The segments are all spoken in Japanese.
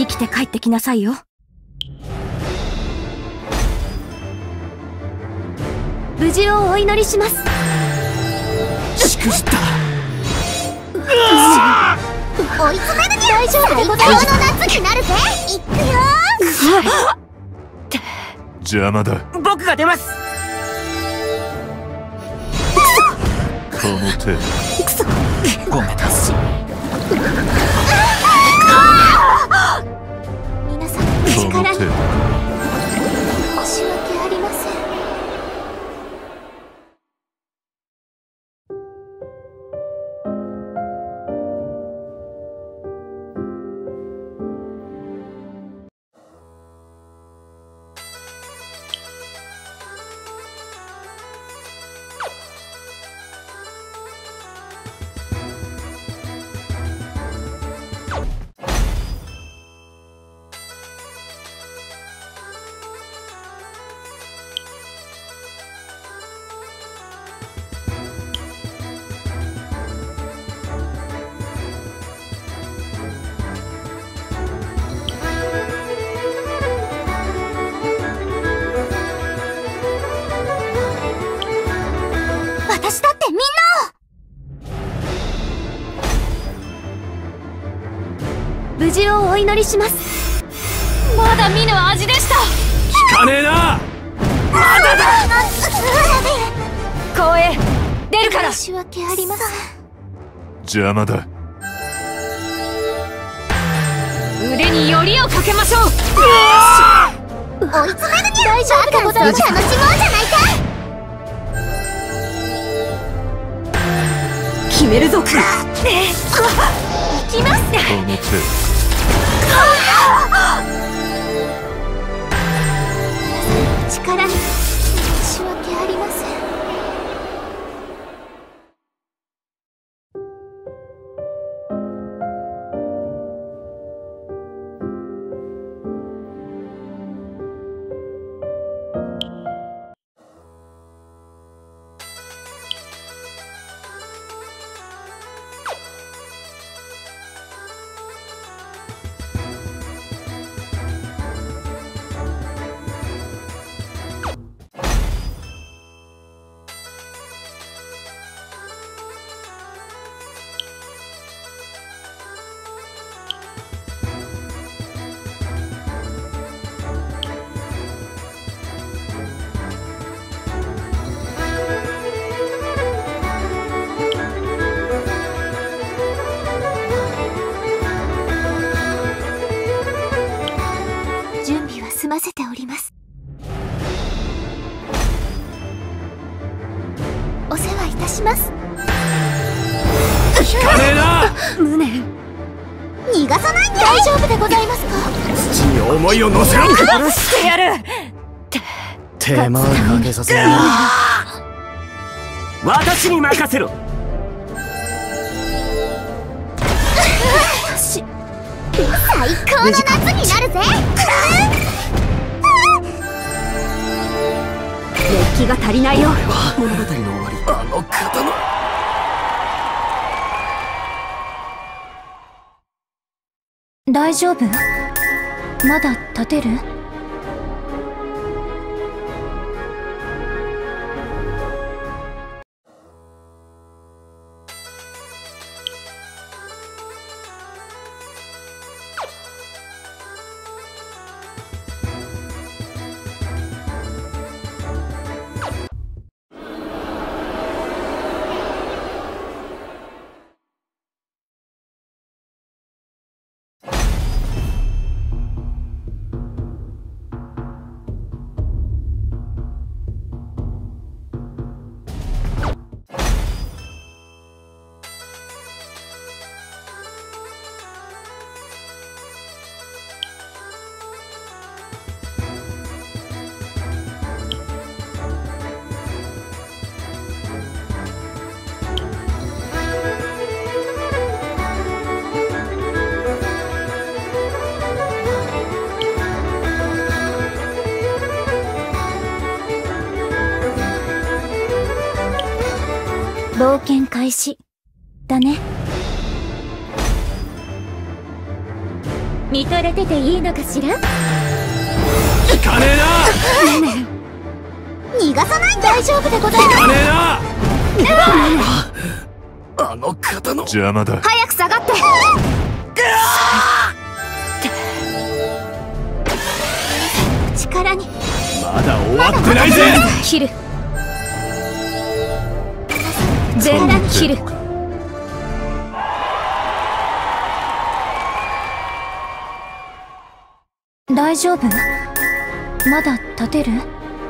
生きて帰ってきなさいよ。無事をお祈りします。 しくじった。 追い詰めるには大丈夫でございます。最高の夏になるぜ。いくよ。 邪魔だ。 僕が出ます。 この手。 ごめんなさい。 皆さんの力に申し訳ありません。私だってみんな無事をお祈りします。まだ見ぬ味でした。 聞かねえな。まだだ。 公園出るから。 申し訳ありません。 邪魔だ。 腕によりをかけましょう。 追い詰めるには大丈夫でございます。楽しもうじゃないか。 決めるぞ。行きます。 この手。 力に申し訳ありません。準備は済ませております。お世話いたします。 聞かねえな。 無念。 逃がさないんで大丈夫でございますか。 土に思いを乗せろ。 殺してやる。 手間をかけさせるな。私に任せろ。 最高の夏になるぜ。 熱気が足りないよ。 物語の終わり。あの方の。 大丈夫？まだ立てる？冒険開始だね。 見とれてていいのかしら。 聞かねえな。 逃がさないんだ。 大丈夫でございます。 聞かねえな。あの方の邪魔だ。 早く下がって。 力にまだ終わってないぜ。 切る。全部切る。大丈夫？まだ立てる？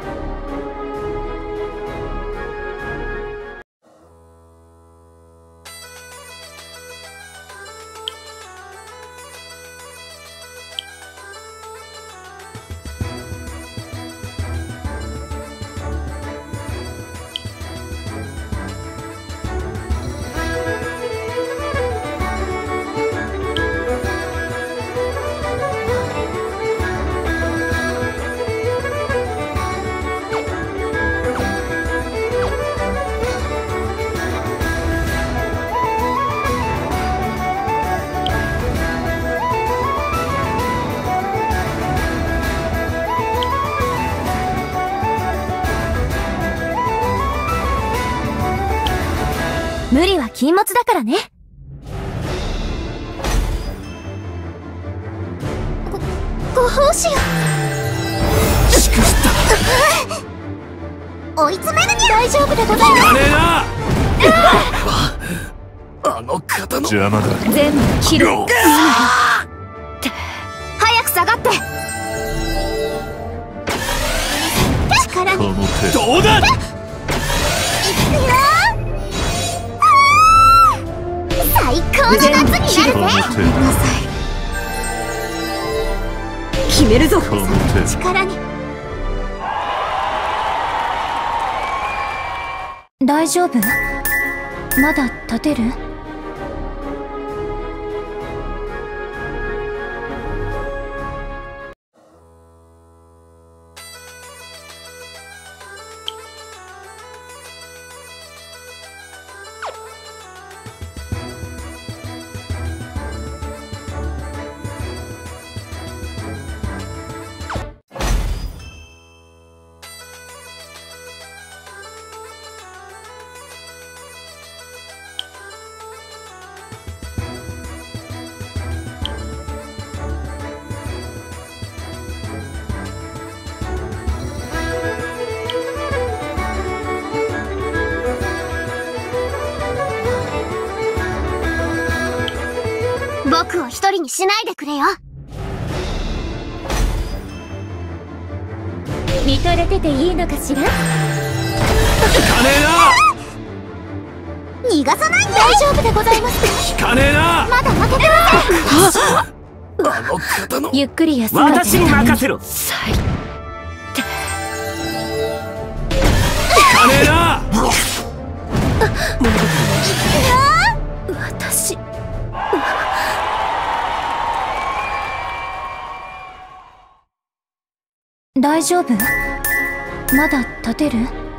無理は禁物だからね。ご奉仕よ。 しくじった。 追い詰めるにゃ。 大丈夫でござい聞かまねえな。あの方の邪魔だ。 す。全部切る。 早く下がって。 力にこの手。 どうだ。 いくよ。最高の夏になるぜ。 この決めるぞ。 手。この手。 力に。大丈夫？まだ立てる？ 僕を一人にしないでくれよ。 見とれてていいのかしら。 聞かねえな。 逃がさないんだ。 大丈夫でございます。 聞かねえな。 まだ負けてません。 あの方のゆっくり休む。 私に任せろ。 最聞かねえな。 私大丈夫？まだ立てる？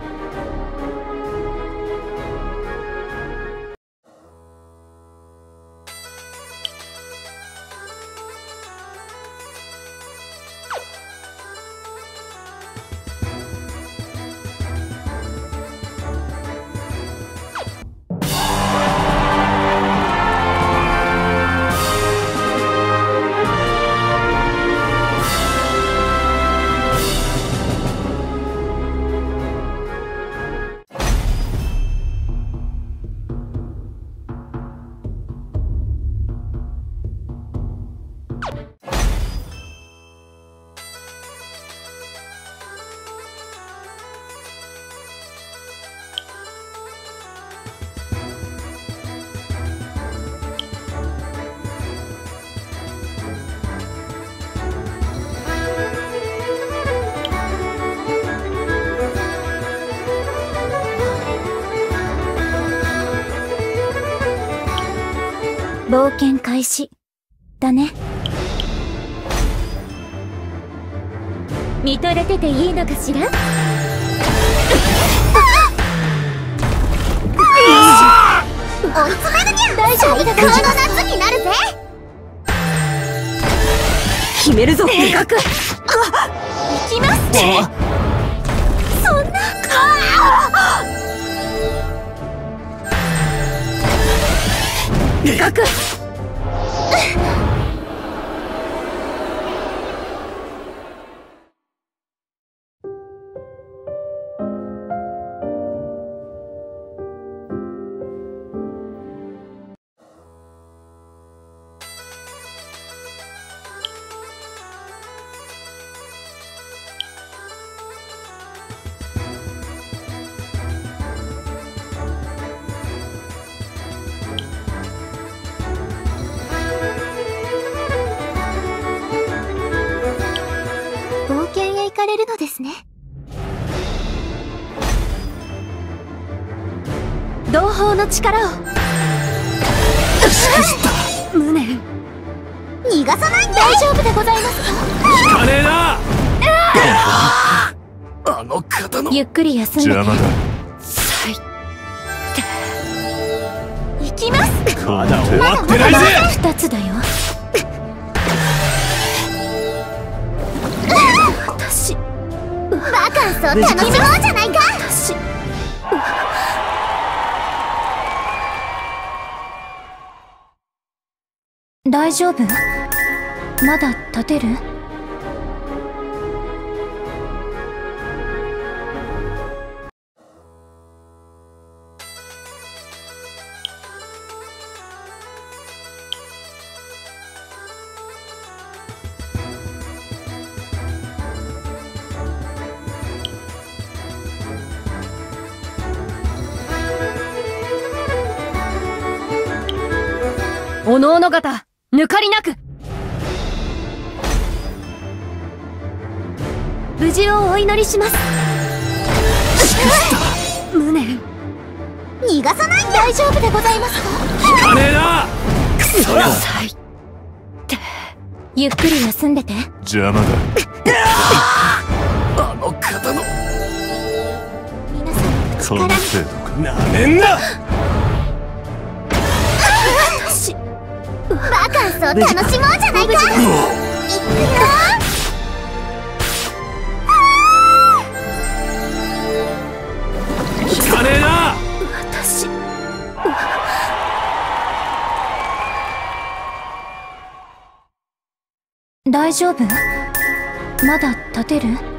冒険開始だね。見とれてていいのかしら。 追い詰めるにゃ。 大丈夫だ。 最高の夏になるぜ。 決めるぞ。でかく。行きますって。そんな。でかく。 冒険へ行かれるのですね。 同胞の力を。無念。 逃がさないで。 大丈夫でございますか。 効かねえな。あの方のゆっくり休んでて。 邪魔だ。 最低。行きます。 まだ終わってないぜ。 二つだよ。私バカンスを楽しもうじゃないか。 私大丈夫？まだ立てる？おのおの方、抜かりなく。無事をお祈りします。無念。 逃がさないで。 大丈夫でございますか。 効かねえな。くそよ。 最低。ゆっくり休んでて。 邪魔だ。 あの方の皆さんのこの力程度か。 なめんな。 私バカンスを楽しもうじゃないか。行くよ。 効かねえな。 私大丈夫？まだ立てる？